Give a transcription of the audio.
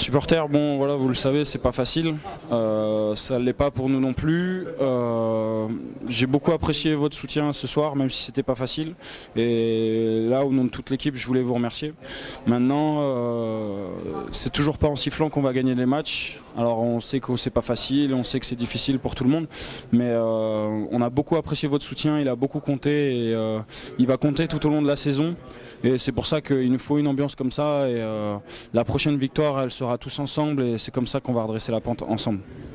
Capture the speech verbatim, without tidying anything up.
supporters, bon voilà, vous le savez, c'est pas facile. Euh, ça ne l'est pas pour nous non plus. Euh, J'ai beaucoup apprécié votre soutien ce soir, même si c'était pas facile. Et là, au nom de toute l'équipe, je voulais vous remercier. Maintenant, euh, c'est toujours pas en sifflant qu'on va gagner des matchs. Alors on sait que c'est pas facile, on sait que c'est difficile pour tout le monde, mais euh, on a beaucoup apprécié votre soutien, il a beaucoup compté et euh, il va compter tout au long de la saison. Et c'est pour ça qu'il nous faut une ambiance comme ça et euh, la prochaine victoire, elle sera tous ensemble et c'est comme ça qu'on va redresser la pente ensemble.